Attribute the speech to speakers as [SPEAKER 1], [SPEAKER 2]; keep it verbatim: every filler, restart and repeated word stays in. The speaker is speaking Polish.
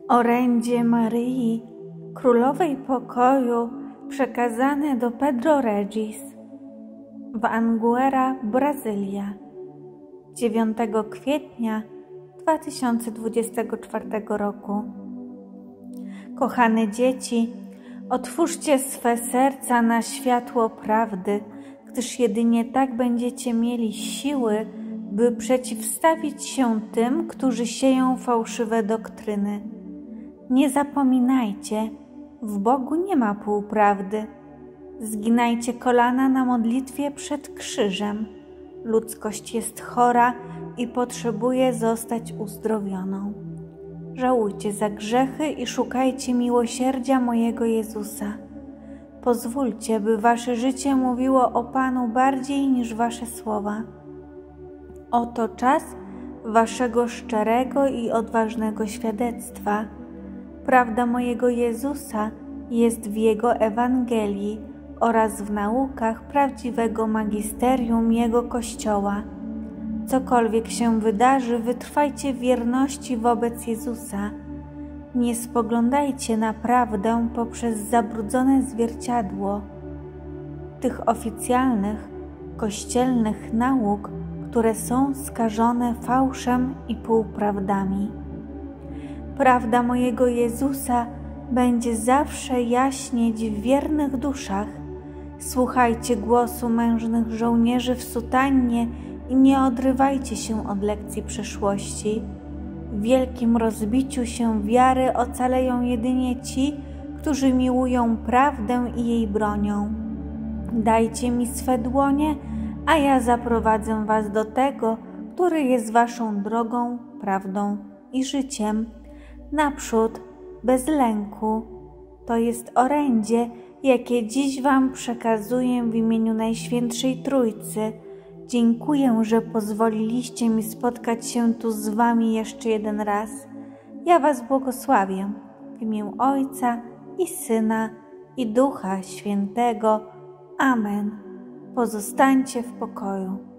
[SPEAKER 1] Orędzie Maryi, Królowej Pokoju, przekazane do Pedro Regis w Anguera, Brazylia, dziewiątego kwietnia dwa tysiące dwudziestego czwartego roku. Kochane dzieci, otwórzcie swe serca na światło prawdy, gdyż jedynie tak będziecie mieli siły, by przeciwstawić się tym, którzy sieją fałszywe doktryny. Nie zapominajcie, w Bogu nie ma półprawdy. Zginajcie kolana na modlitwie przed krzyżem. Ludzkość jest chora i potrzebuje zostać uzdrowioną. Żałujcie za grzechy i szukajcie miłosierdzia mojego Jezusa. Pozwólcie, by wasze życie mówiło o Panu bardziej niż wasze słowa. Oto czas waszego szczerego i odważnego świadectwa. Prawda mojego Jezusa jest w Jego Ewangelii oraz w naukach prawdziwego magisterium Jego Kościoła. Cokolwiek się wydarzy, wytrwajcie w wierności wobec Jezusa. Nie spoglądajcie na prawdę poprzez zabrudzone zwierciadło tych oficjalnych, kościelnych nauk, które są skażone fałszem i półprawdami. Prawda mojego Jezusa będzie zawsze jaśnieć w wiernych duszach. Słuchajcie głosu mężnych żołnierzy w sutannie i nie odrywajcie się od lekcji przeszłości. W wielkim rozbiciu się wiary ocaleją jedynie ci, którzy miłują prawdę i jej bronią. Dajcie mi swe dłonie, a ja zaprowadzę was do tego, który jest waszą drogą, prawdą i życiem. Naprzód, bez lęku. To jest orędzie, jakie dziś wam przekazuję w imieniu Najświętszej Trójcy. Dziękuję, że pozwoliliście mi spotkać się tu z wami jeszcze jeden raz. Ja was błogosławię w imię Ojca i Syna i Ducha Świętego. Amen. Pozostańcie w pokoju.